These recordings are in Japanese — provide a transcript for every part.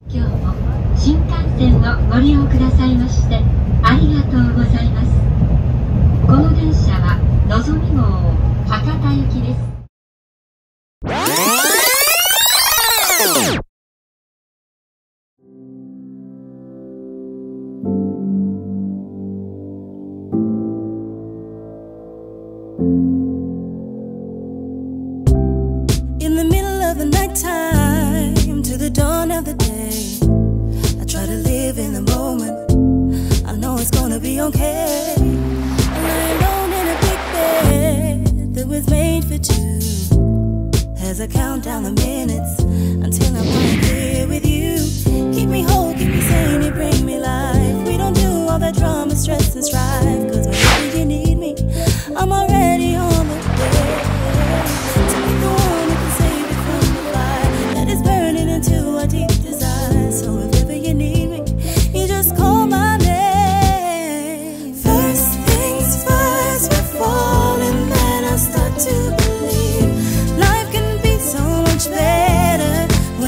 今日も新幹線をご利用くださいましてありがとうございます。この電車はのぞみ号博多行きです。 In the middle of the night time to the dawn of the day, I try to live in the moment. I know it's gonna be okay. I lie alone in a big bed that was made for two, as I count down the minutes until I'm right here with you. Keep me whole, keep me sane, you bring me life. We don't do all that drama, stress and strife, cause whenever you need me, I'm already on the way. Take the one who can save you from the fire that is burning into our deep desire. So if ever you need me, you just call my name. First things first, we're falling, then I start to believe life can be so much better when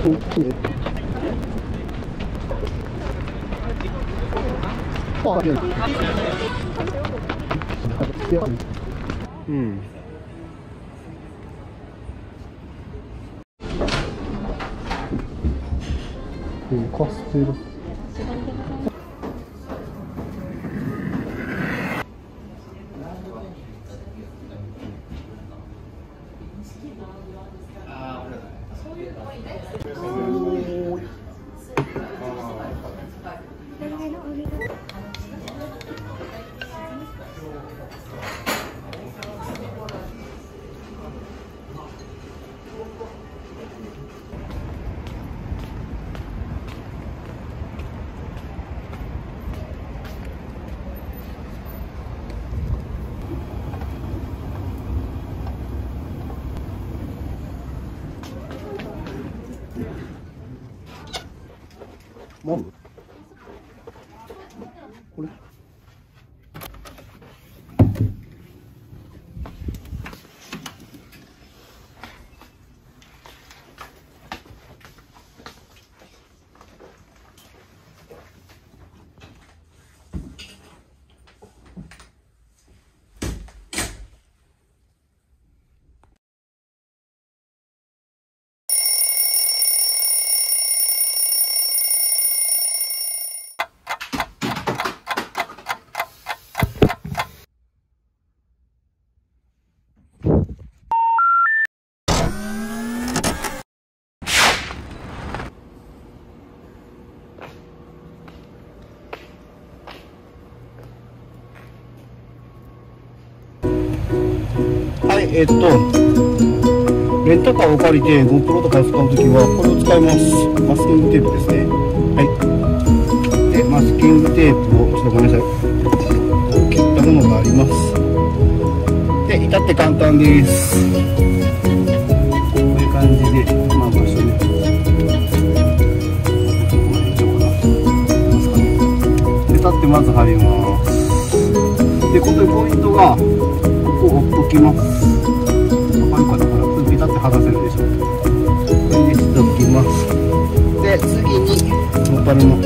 うん。カステラ。マム？これ？はい、レンタカーを借りて GoPro とか使うときはこれを使います。マスキングテープですね。はい。で、マスキングテープをちょっとごめんなさい。切ったものがあります。で、至って簡単です。こういう感じで、まあ場所ね。で、立ってまず貼ります。で、ここでポイントがここ置っときます。わかるかな、ほら、ピタッて剥がせるでしょ。これでしておきます。で、次にノーパルの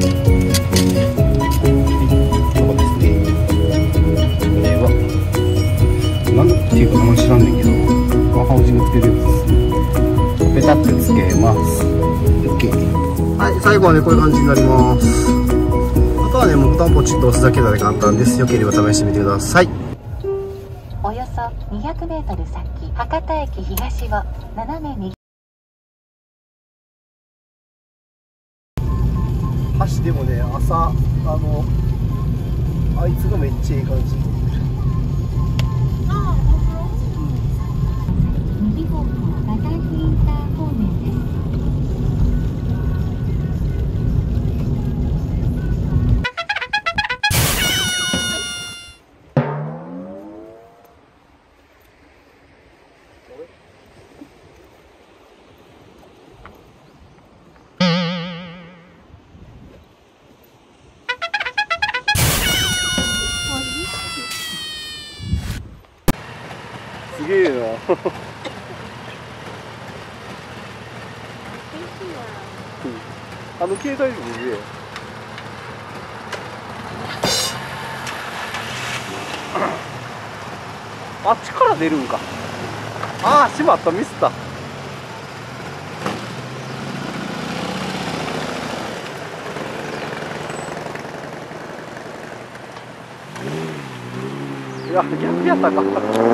ここですね。これはなんていうか名前知らんねんけど、ワハウジングってるやつ。ペタッてつけます。OK。はい、最後はねこういう感じになります。あとはねもうボタンポチッと押すだけなので簡単です。よければ試してみてください。 およそ200メートル先、博多駅東を斜め右。 橋でもね、朝あいつがめっちゃいい感じ。 右方向、バタフインター方面です。 すげえな。携帯でもすげえ。あっちから出るんか。ああ、しまった、ミスった。いや、逆やったか。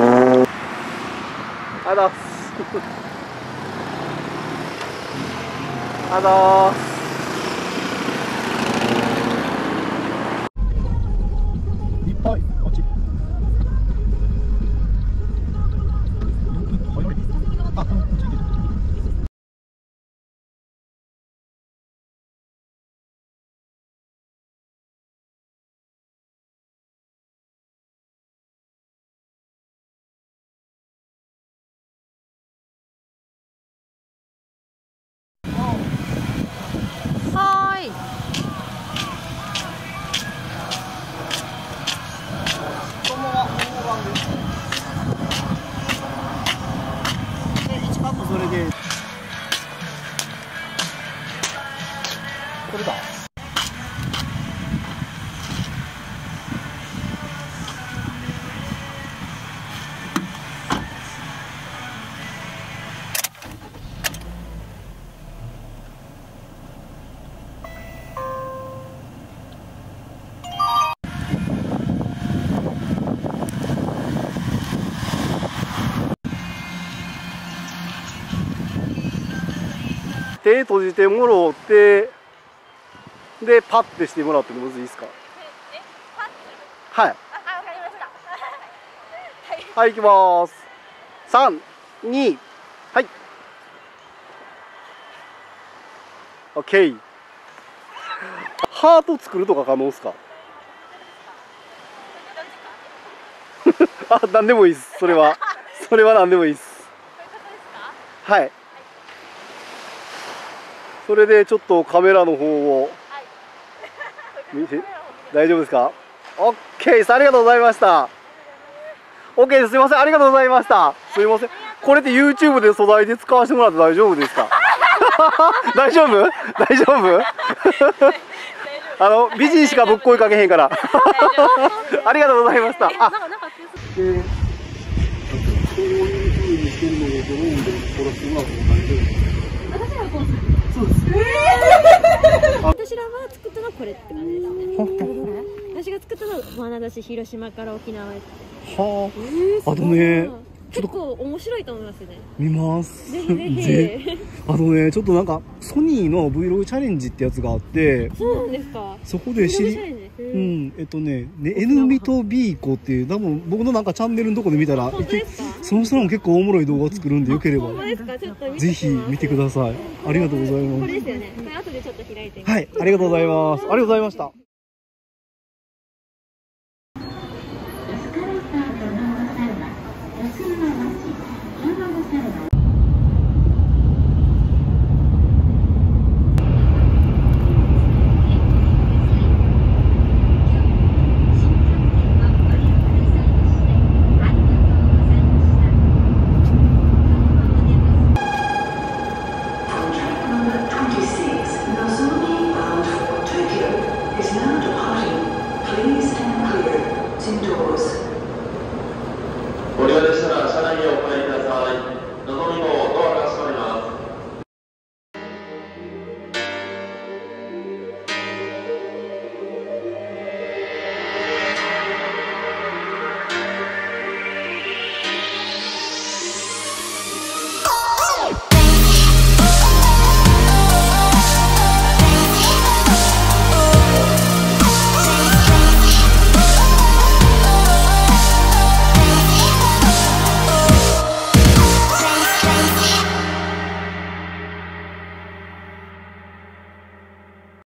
あだす。あだす。いっぱい、こっち。あ、こっち行ける。 手閉じてもろってでパッてしてもらってもいいですか？はい。 わかりました。 はい、行きます。3、2、はい。オッケー。ハート作るとか可能ですか？あ、なんでもいいです。それはなんでもいいです。はい。それでちょっとカメラの方を見て、大丈夫ですか？オッケーです。ありがとうございました。オッケーです。すみません。ありがとうございました。すみません。これって YouTube で素材で使わせてもらって大丈夫ですか？大丈夫？大丈夫？美人しかぶっこいかけへんから。ありがとうございました。あ、こういう風にしてるのをドローンで撮らせてもらっても大丈夫ですか？私らはこうする。そうです。 私らは作ったのはこれって感じですね。私が作ったのは愛し広島から沖縄へって。 はあ。あとね、 結構面白いと思いますね。 見ます。 ぜひぜひ。 あとね、ちょっとなんかソニーの Vlog チャレンジってやつがあって、 そうなんですか。 そこでN ミとビーコっていう、多分僕のなんかチャンネルのとこで見たら、その人も結構おもろい動画作るんでよければぜひ見てください。ありがとうございます。 これですよね。これ後でちょっと開いてみて。 はい、ありがとうございます。ありがとうございました。 ご利用